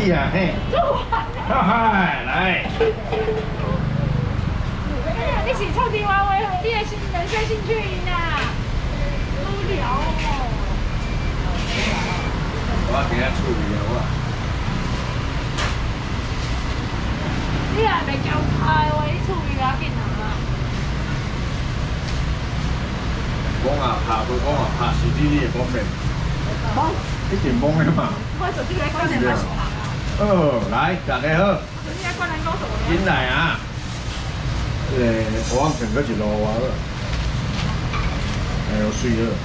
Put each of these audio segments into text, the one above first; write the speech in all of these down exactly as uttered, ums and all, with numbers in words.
你啊，嘿。哈嗨，来。 你是臭地娃娃，你的新人生兴趣营啊？无聊哦。 我今日处理了我。 你也袂交拍话，你处理要紧啊。 讲啊，拍不讲啊，拍是你你会方便。 懵， 一定懵的嘛。 我手机来关键拍是拍啊。 哦，来，大家好。 你来关人高手。 进来啊！这个我整个一路啊，哎呦水了。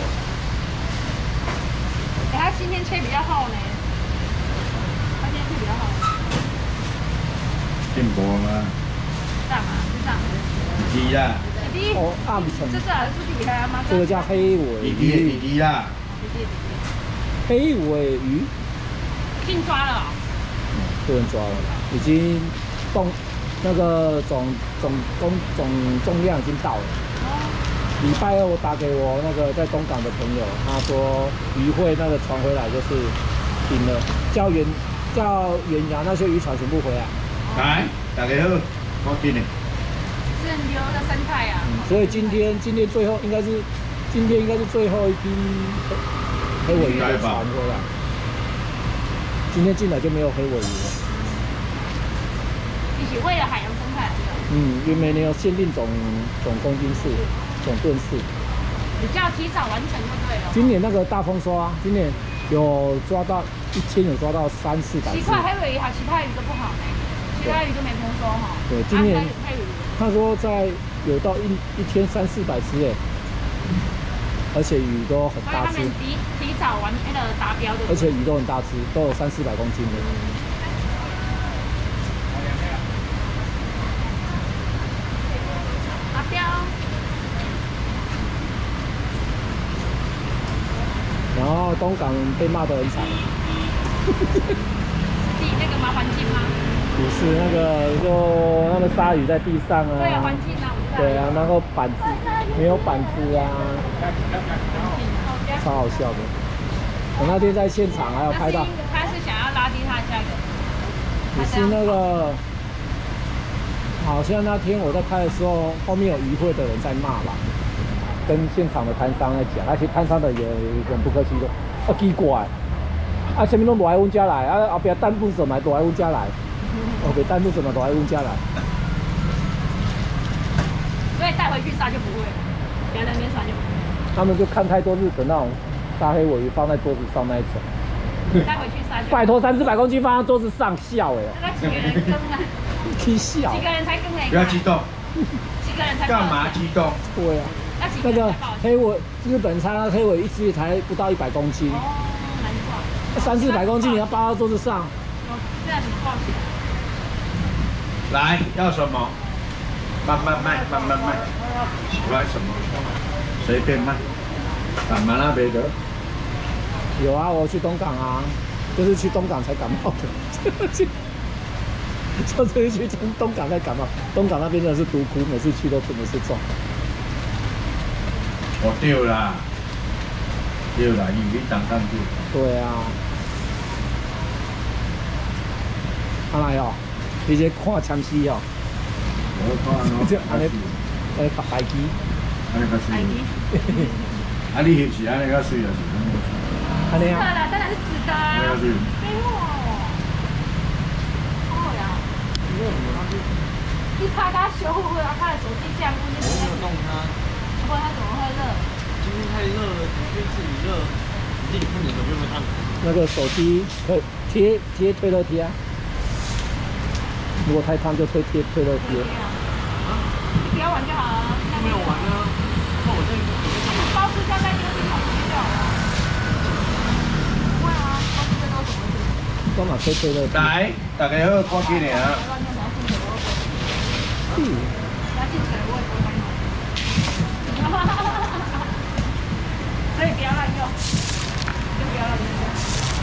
哎，他今天切比较厚呢。他今天切比较厚。 进步啊！ 这样嘛，就这样。 弟啦。 弟弟。 哦，暗层。 这这还是弟弟还吗？ 这个叫黑尾鱼。 弟弟弟弟啦。 弟弟弟弟。 黑尾鱼。 已经抓了。 嗯，不能抓了，已经动，那个总总总总重量已经到了。哦。礼拜二我打给我那个在东港的朋友，他说渔会那个船回来就是停了，叫远叫远洋那些渔船全部回来。 来，大家好，我进来。 是牛的生态啊。 嗯，所以今天今天最后应该是今天应该是最后一批黑尾鱼的船回来。今天进来就没有黑尾鱼了。 一起为了海洋生态。 嗯，因为每年有限定总总公斤数、总吨数。 比较提早完成就对了。 今年那个大丰收啊，今年有抓到一天有抓到三四百只。 奇怪，黑尾鱼好，其他鱼都不好呢，其他鱼都没丰收哈。 对，今年黑鱼。 他说在有到一一天三四百只哎。而且鱼都很大只， 所以他们提提早完那个达标的， 而且鱼都很大只，都有三四百公斤的。 达标。 然后东港被骂得很惨。 地那个吗？环境吗？ 不是那个，就那个鲨鱼在地上啊。 对啊，环境啊，我知道。 对啊，然后板子没有板子啊。超好笑的！我那天在现场还有拍到， 他是想要拉低他的价格。 你是那个，好像那天我在拍的时候，后面有渔会的人在骂吧，跟现场的摊商在讲，而且摊商的也很不客气的，啊奇怪，啊前面都落来阮家来，啊后边弹不怎么落来阮家来，后边弹不怎么落来阮家来， 所以带回去杀就不会了，别在那边杀就不会。 他们就看太多日本那种杀黑尾鱼放在桌子上那一种， 带回去杀。 拜托，三四百公斤放在桌子上笑哎、欸！ 那几个人更啊？ 踢笑。 几个人才更哎？ 不要激动。 几个人才？ 干嘛激动？ 对啊。那个黑尾日本餐黑尾一只才不到一百公斤。 哦，难怪。 三四百公斤你要扒到桌子上。 哦，这样子抱起来。来，要什么？慢慢卖，慢慢卖。喜欢什么？随便卖。干嘛那没得？ 有啊，我去东港啊，就是去东港才感冒的。就是去东港才感冒，东港那边真的是毒窟，每次去都真的是中。 我丢啦，丢啦，鱼一当当丢。对啊。阿来哦，你这看枪戏哦。 我看喏。 这安尼，安尼白白鸡。 安尼较水。啊，你翕是安尼较水，还是安尼较水？ 安尼啊。 紫的，当然是紫的啊。 安尼较水。 没有。好呀。你拍他修会不会？他的手机这样，我没有弄他。不然他怎么会热？ 今天太热了，今天是你热，你自己看你手机有没有按？ 那个手机可以贴贴退热贴啊。如果太烫就推贴退热贴。 啊？你不要玩就好了。 没有玩啊。那我这个。 包塑胶袋丢进桶里就好了。不会啊，包塑胶袋怎么丢？ 干嘛推退热贴？ 来，大家好，看紧嘞啊。 嗯。 要进水我也不会帮你。所以不要乱用，就不要乱用。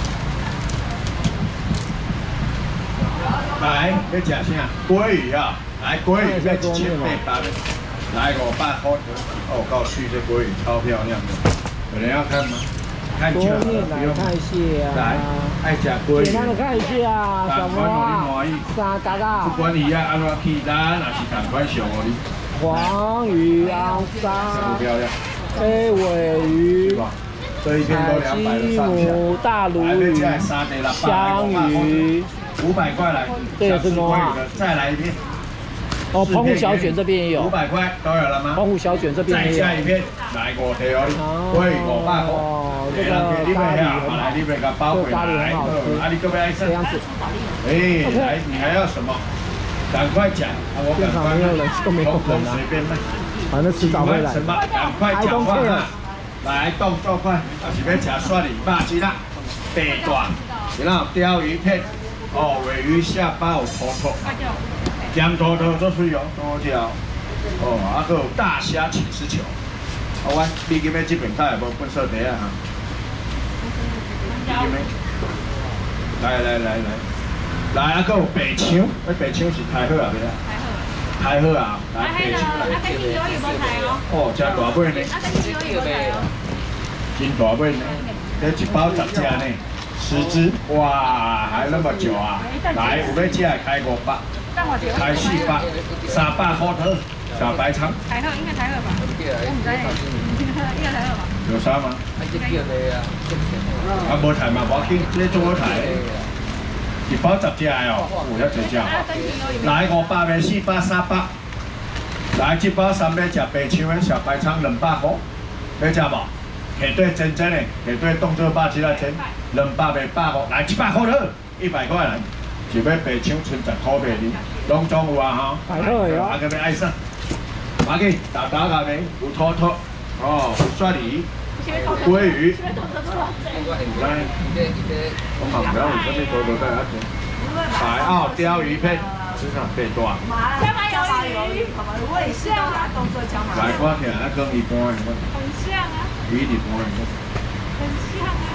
来，要吃啥？鲑鱼啊！来，鲑鱼要一千八百，来五百块。哦，够水，这鲑鱼超漂亮的。有人要看吗？ 看桌就好了， 面来不用。 看一下。 来，爱吃鲑简单的鱼， 看一下，小魔啊，三嘎嘎不，管你要安怎去，咱也是同款上哦你。 黄鱼、昂漂沙不、漂亮？ 黑尾鱼是、吧？这一边都两百的鸡上下。 母、大鲈鱼、香鱼。 五百块来， 这也是挪啊。 再来一片。 哦，澎湖小卷这边也有五。百块都有了吗？ 澎湖小卷这边再也有。 加一片，来五条哦，喂五百块。 哦，这个你咖喱买啊， 很好来你买个包回来。啊，你各位爱吃这。样子。 哎，来，你还要什么？赶快讲，啊我赶快现场没有人都没有通人啊随便卖。 反正迟早会来什。么？赶快讲话哈！来，动作快，还是要吃蒜泥肉鸡啦，白段，然后鲷鱼片，哦，尾鱼下巴有头头，咸头头做水哦，多条，哦，啊个有大虾起司球，好我你今日这边太无本色地啊哈，你今日，来来来来，来啊个有白枪，那白枪是太好啊，别啊。太好啊！来，白枪来。 啊，跟你有有无台哦？ 哦，真大尾呢， 啊，跟你有有无台哦？ 真大尾呢，这一包十只呢，十只，哇，还那么久啊！来，有要吃的开五百，开四百，三百块头，小白肠。 台鹤应该台鹤吧？我唔知呢，应该台鹤吧？ 有啥吗？啊，无台嘛，无要紧，这做好台。一包十只的哦，有遐济只。 啊，跟你有有。 来五百的、四百、三百。来，这包三要吃白肠的小白肠两百块，要吃无？下对真真的，下对动作百七来千，两百卖百五，来一百块了，一百块来，是要白肠剩十块卖你，拢总有啊哈。 太好了啊，个要爱上，马去打打下面有土土，哦，有蒜泥，鲑鱼。来，我嘛唔知有啥物土土在遐做，海澳鲷鱼片，市场变大。 加麻鱿鱼，很像啊， 来，我起来跟一般的， 很像啊， 鱼一般的。 很像啊。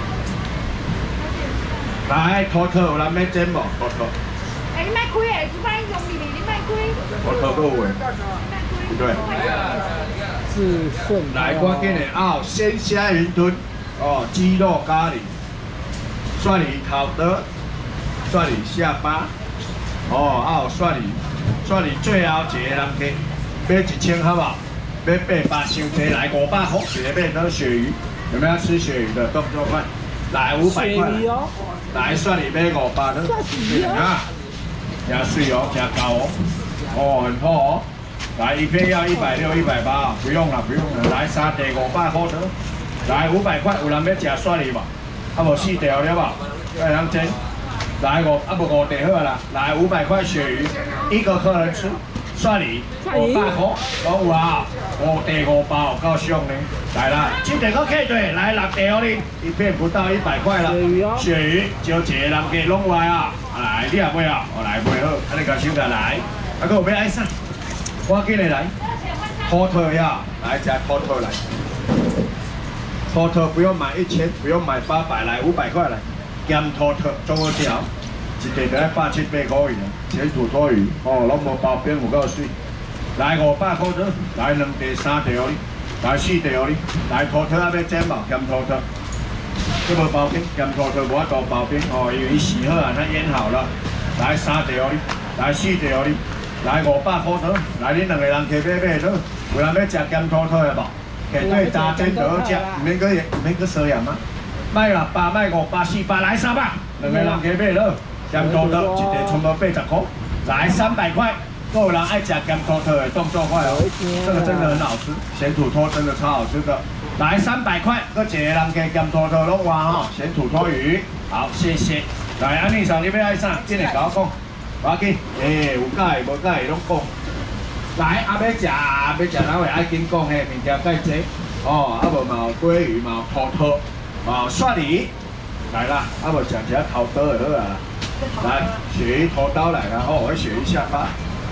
来，土土有人要煎无？土土， 哎，你卖开诶，主办用力，你卖开。 土土够有诶，对。 是顺。 来，我给你啊，鲜虾云吞，哦，鸡肉咖喱，蒜泥烤的，蒜泥下巴，哦，啊有蒜泥，蒜泥最后一个人给买一千好不好？买八百箱车来五百块，一个买到鳕鱼，有没有要吃鳕鱼的？动作快，来五百块。 哦。 来蒜泥买五百的，啊，真水哦，真高哦，哦，很厚哦。来一片要一百六、一百八，不用了，不用了。来三地五百块的，来五百块，有人要吃蒜泥无？啊无四条了无？要人煎。来五啊无五地好啦，来五百块鳕鱼，一个客人吃。蒜泥五百块，拢有啊，五地五包，够香呢。来啦，这地个客对，来六地哦你，一片不到一百块啦。 鳕鱼哦。 鳕鱼，招一个人家拢有啊，来你也买啊，我来买好，啊你甲手下来，啊个有要爱啥？我给你来，土特呀，来加土特来，土特不用买一千，不用买八百，来五百块来，咸土特中个条，一地就要百七八块钱，全土托鱼，哦，拢无包边有够水，来五百块的，来两地三条哩，来四条哩，来土特啊要煎无？咸土特，这无包边，咸土特无法度包边，哦，因为伊洗好啊，它腌好了，来三条哩，来四条哩。来五百块头，来恁两个人客买买头，有人要食咸土土的无？客对炸煎就好食，唔免个唔免个赊盐吗？卖六百，卖五百，四百，来三百，两个人客买头，咸土土一地全部八十块，来三百块，都有人爱食咸土土的，动作快哦，这个真的很好吃，咸土土真的超好吃的。来三百块，个一个人客咸土土拢话吼，咸土土鱼，好谢谢。来安尼上你要爱啥？今日甲我讲。我要紧，诶，有介无介拢讲。来，啊要食，要食哪位爱紧讲嘿，物件介济。哦，啊无嘛有鲑鱼，嘛有土土，嘛有蒜泥。来啦，啊无食一下头刀就好啦。来，鳕鱼头刀来啦，哦，我鳕鱼下巴。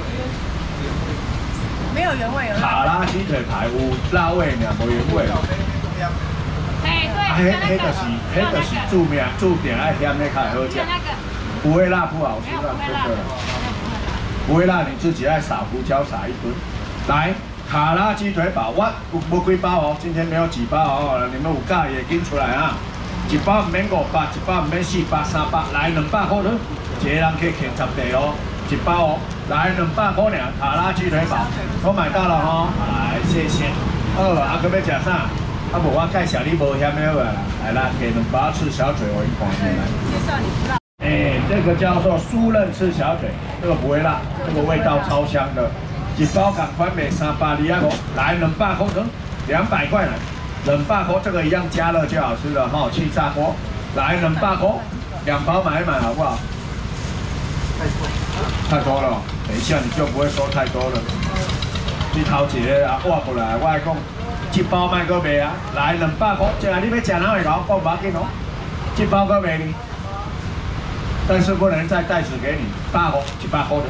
没有原味有。 卡拉鸡腿排有辣味尔，无原味。 哎，对。 啊，迄迄就是，迄就是著名注定爱咸的较好食。不会辣不好吃啊，真的。不会辣，你自己爱撒胡椒撒一吨。来，卡拉鸡腿堡，我有无几包哦？今天没有几包哦，你们有介也拎出来啊。 一包唔免五百，一包唔免四百、三百，来两百块了，一个人可以啃十地哦，一包哦，来两百块尔，塔拉鸡腿堡，我买到了哈，来谢谢。哦，啊，佮要食啥？啊，无我介绍你无嫌的好啊，来啦，给两包赤小腿我一盘来。 介绍你不辣。 哎，这个叫做酥嫩赤小腿，这个不会辣，这个味道超香的。一包赶快买三百二啊五，来两百块的，两百块来，两百块这个一样加热就好吃了哈，气炸锅，来两百块，两包买一买好不好？太多了，等一下你就不会说太多了。你头一个啊，挖过来，我来讲，一包卖个卖啊，来两百块，这下你要吃哪会讲，我唔要紧哦，一包个卖你。但是不能再袋子给你，大盒一百块的。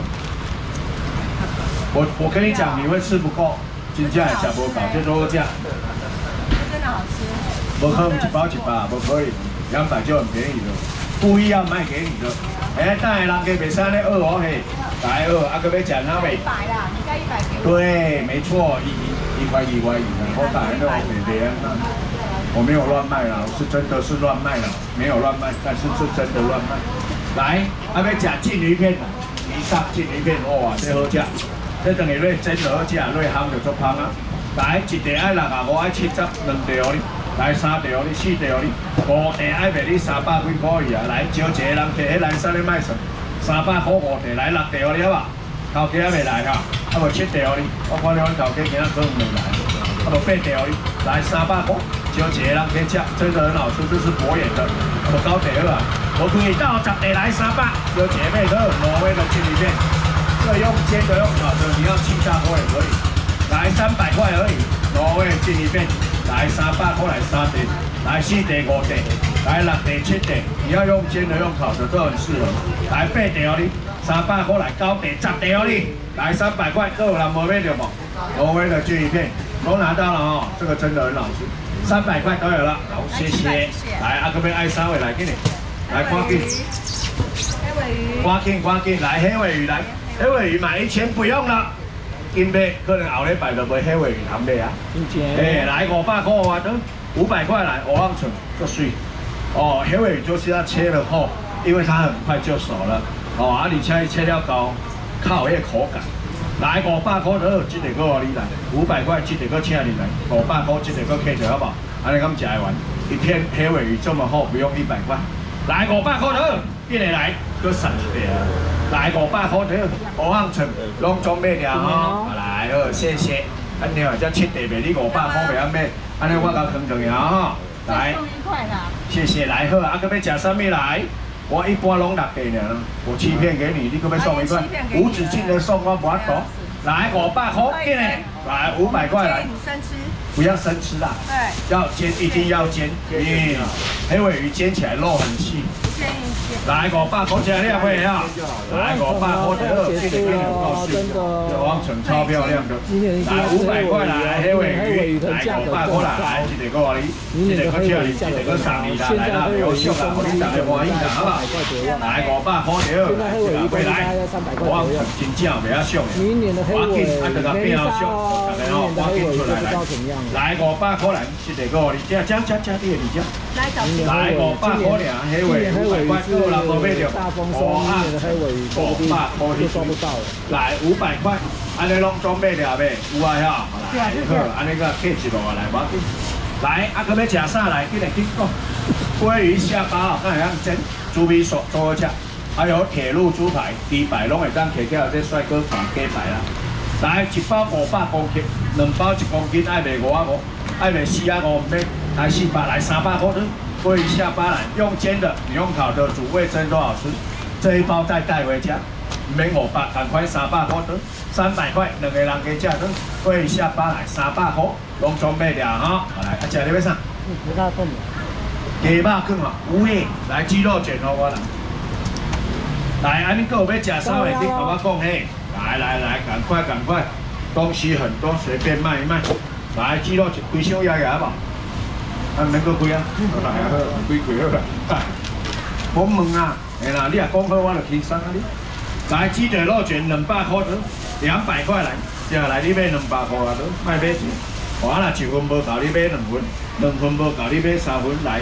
我我跟你讲，你会吃不够，真正也吃不饱，这都这样。 真的好吃。 不可能一包一百，不可以，两百就很便宜了，故意要卖给你的。哎，但系人家袂使咧饿哦嘿，来饿，啊，佮要吃哪味？ 一百啦，你加一百给我。 对，没错，一一一块一块一的，我打那个北边那。我没有乱卖啦，我是真的是乱卖啦，没有乱卖，但是是真的乱卖。来，还要吃鲫鱼片，鱼上鲫鱼片，哇，这好吃，这等于类真的好吃，类烘就足香啊。来，一地爱六啊五，爱七十，两地哦你，来三地哦你，四地哦你，五地爱卖你三百几块去啊。来，招一个人摕迄蓝山咧卖什？三百块五地，来六地哦你好吧？头家还未来哈，啊无七地哦你，我看你阮头家今仔可能未来，啊无八地哦你，来三百块。就一个人可以吃，真的很好吃，这是博眼的，我高铁二啊，我可以到十地来三百，有姐妹都有挪威的鲫鱼片，这用煎的用烤的，你要气炸锅也可以，来三百块而已，挪威鲫鱼片，来三百块来三地，来四地五地，来六地七地，你要用煎的用烤的都很适合，来八地哦你，三百块来九地十地哦你，来三百块，都有人无买到无？挪威的鲫鱼片都拿到了哦，这个真的很好吃。三百块都有了，好，谢谢。来，阿哥边爱三位来给你，来赶紧， 黑尾鱼， 赶紧赶紧来黑尾鱼来，黑尾鱼买一千不用了，金杯可能后礼拜就买黑尾鱼通买啊。哎，来五百块啊，都五百块来，我望成就水。哦，黑尾鱼就是要切了后，因为它很快就熟了。哦，啊，你切切了高，靠那口感。来五百块就好，这个个你来，五百块这个个请你来，五百块这个个客着好不好？安尼咁食会完，一片黑尾鱼这么厚，不用一百块。来五百块就好，进来来，搁省一点啊。来五百块就好，五行寸拢装买了吼。来好，谢谢。安尼哦，这七地卖你五百块袂晓买，安尼我甲坑坑呀吼。来， 送一块啦。 谢谢，来好，啊，搁要食啥物来？我一般拢六地尔，我欺骗给你，你可不可以送一块？无止境的送，我不要懂。来五百块，进来，来五百块来。 生吃。 不要生吃啦。 对。 要煎，一定要煎。嗯。黑尾鱼煎起来肉很细。 不建议煎。 来五百块钱两位啊！来五百块钱，这个给你够细的，这王城超漂亮的。来五百块来黑尾鱼，来五百块来，这个够你，这个够叫你，这个够赏你啦，来啦，有秀啦，我你大家欢迎啦，好不好？来五百块钱，回来，王城真正袂晓上的，我紧按这个变好上，大家哦，我紧出来来，来五百块来，这个够你，这这这这这你这，来五百块俩黑尾。五百块够了，无买着。五啊，五百块去抓不到了。来五百块，安尼拢装买了呗，有啊哈。来好，安尼个客一路来，无要紧。来，啊，搁要食啥来？紧来紧讲。鲑鱼下巴，看样蒸，猪皮手做好食。还有铁路猪排、猪排拢会当摕起来，这帅哥款鸡排啦。来一包五百公斤，两包一公斤，爱卖五啊五，爱卖四啊五，唔免来四百，来三百块的。鲑鱼下巴来，用煎的，你用烤的，煮味噌都好吃。这一包再带回家，免五百，赶快三百块的，三百块，两个人加价的。鲑鱼下巴来三百块，拢装备了哈。来，啊，吃你要啥？ 鸡肉羹。 鸡肉羹啊，有诶，来鸡肉卷哦，我来。来，安尼个有要吃啥的，你跟我讲嘿。来来来，赶快赶快，东西很多，随便卖一卖。来，鸡肉卷，几箱压压吧。啊，免搁开啊！来啊，好，开开好啦。我问啊，哎啦，你也讲好，我就轻松啊你。来，鸡腿肉卷两百块的，两百块来。接下来你买两百块啊，都卖买钱。我若一份无够你买两份，两份无够你买三份来。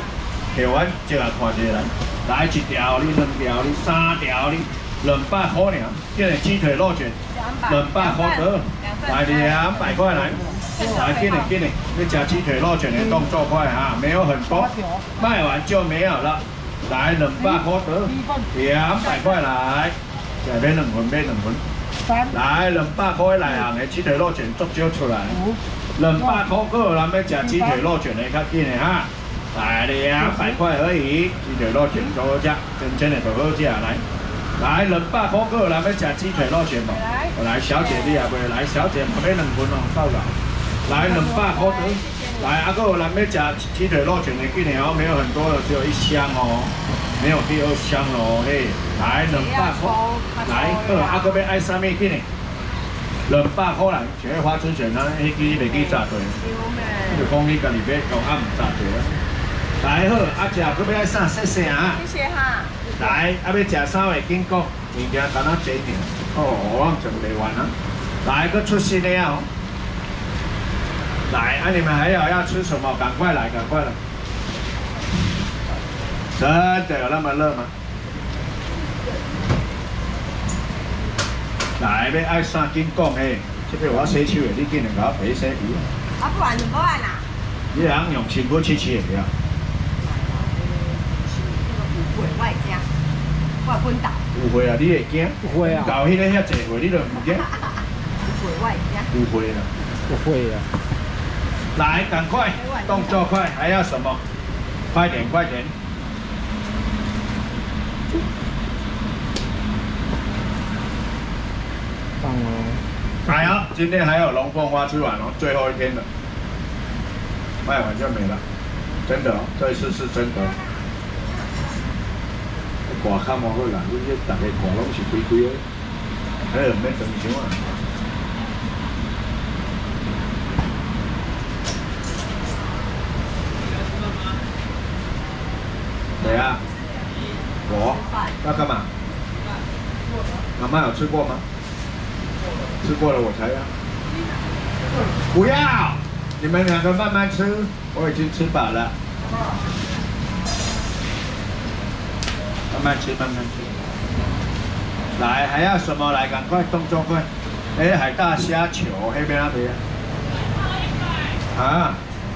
台湾即个看一下来，来一条哩，两条哩，三条哩，两百块尔，今日鸡腿肉卷，两百块得，来两百块来，来今日今日，你吃鸡腿肉卷的动作快哈，没有很多，卖完就没有了，来两百块得，两百块来，再买两份，买两份。 来两百块内行的鸡腿肉卷足少出来，两百块个有人要吃鸡腿肉卷的较紧的哈，来两百块而已，鸡腿肉卷都好吃，真正的都好吃来，来两百块个有人要吃鸡腿肉卷无？来小姐你也袂来，小姐买两份哦，够啦，来两百块得，来啊个有人要吃鸡腿肉卷的紧的哦，没有很多的，只有一箱哦。 没有第二箱咯，嘿，来两百块，来，好，啊，搁要爱啥物紧呢？两百块来，像迄花春卷啊，迄支袂记炸对，就讲你家己要用啊，唔炸对啊。来好，啊，食搁要爱啥？谢谢啊。 谢谢哈。 来，啊，要食啥话紧讲，物件干哪济点？哦，我整袂完啊。来，搁出新的啊！来，啊，你们还有要吃什么？赶快来，赶快来。 真的有那么热吗？来，要爱啥紧讲嘿，这边我洗手的，你竟然给我赔洗鱼。 啊，不然怎么办啊？ 你人用辛苦切切的呀？ 误会我会惊，我会昏倒。 误会啊，你会惊？ 不会啊， 搞迄个遐济会，你就唔惊？ 误会我会惊。 误会了。 不会啊。 来，赶快，动作快，还要什么？快点，快点。 棒哦！ 还有，今天还有龙凤花吃完哦，最后一天了，卖完就没了，真的哦，这一次是真的。挂较无好啦，阮这大家挂拢是规规的，还有免长伤啊。谁啊？我要干嘛？妈妈有吃过吗？ 吃过了我才要，不要！你们两个慢慢吃，我已经吃饱了。慢慢吃，慢慢吃。来，还要什么？来，赶快动作快！哎，海大虾球，那边那边。啊，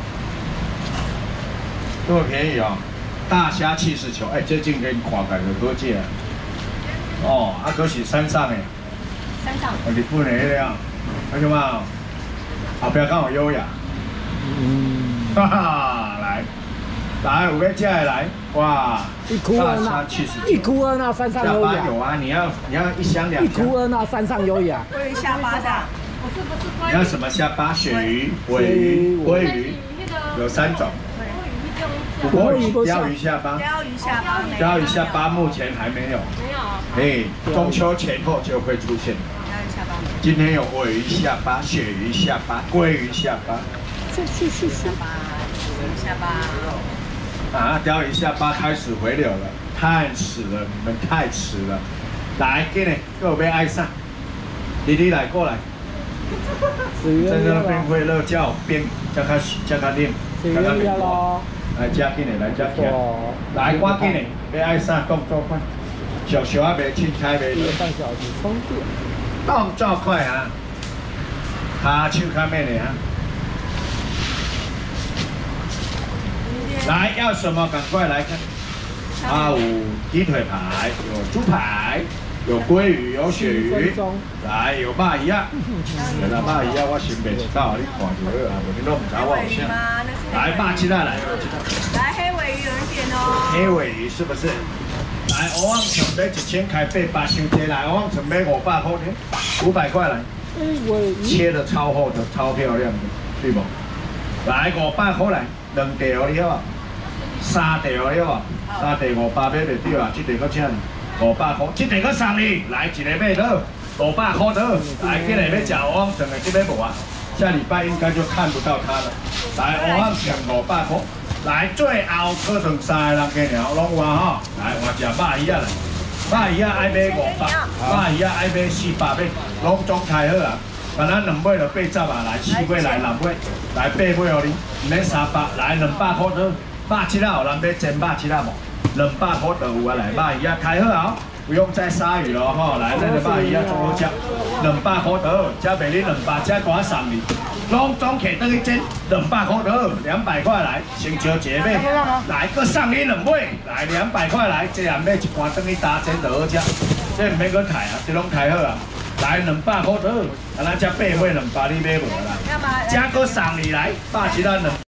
这么便宜哦！大虾气势球，哎，这近给你看起来就好食。哦，啊，可是山上的。 山上。 日本的迄个啊，看见吗？后边刚好优雅。 嗯。 哈哈，来，来，有要吃的来，哇！ 一哭二闹，一哭二闹山上优雅。 有啊，你要你要一箱两箱。 一哭二闹山上优雅。 鲑鱼下巴的。 不是不是鲑鱼。 你要什么虾巴？鳕鱼、尾鱼、鲑鱼，有三种。 鲑鱼、 鲷鱼下巴。 鲷鱼下巴。 鲷鱼下巴目前还没有。 没有。 哎，中秋前后就会出现。今天有尾鱼下巴、鳕鱼下巴、鲑鱼下巴。 是是是下巴，下巴。 啊，鲷鱼下巴开始回流了，太迟了，你们太迟了。来，给你，各位爱上，弟弟来过来。在那边会热叫边叫他叫他练， 叫他练咯。 来加给你，来加给你，来我给你，别爱上动作快，小小啊别轻开别。一个半小时充电。 动作快啊！卡手卡咩的啊？来，要什么？赶快来看。啊，有鸡腿排，有猪排，有鲑鱼，有鳕鱼，来有鲅鱼啊！原来鲅鱼啊，我先袂知道，你看就好啊，你都唔知我有啥。来，鲅鸡蛋来， 来黑尾鱼有人点哦。 黑尾鱼是不是？来，我往前买一千开八百箱贴来，我往前买五百块的，五百块来。切的超厚的，超漂亮的，对不？来五百块来，两条你好，三条你好，三条五百买袂对啊，这条搁请五百块，这条搁送你，来一个买到五百块到，来今日要吃蚵仔肠的，这边无啊，下礼拜应该就看不到它了。来蚵仔肠五百块，来最后可剩三个人计了，拢有啊吼，来我吃鲅鱼啊来。 鲅鱼啊，爱买五百，鲅鱼啊，爱买四百尾，拢总开好啊。把咱两尾就八十啊，来四尾来六尾，来八尾哦你，唔免三百，来两百块多， 肉七啊，有人要煎肉七啊无？两百块就有啊，来肉鱼啊开好啊，不用再杀鱼了吼，来咱个肉鱼啊做好食，两百块就好，这卖你两百，这赶送你，拢总起等去煎，两百块就好，两百块来，先招一个买，来搁送你两尾，来两百块来，这样买一罐等去打煎就好食，这唔免搁开啊，这拢开好啊。 来两百块就好，啊，咱只八尾两百你买无啦，这搁送你来，百七啊两。